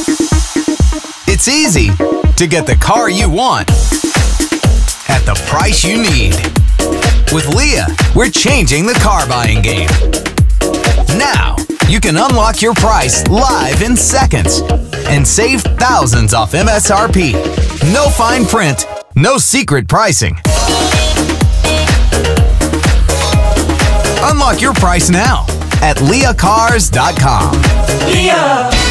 It's easy to get the car you want at the price you need. With Leah, we're changing the car buying game. Now, you can unlock your price live in seconds and save thousands off MSRP. No fine print, no secret pricing. Unlock your price now at leahcars.com. Leah.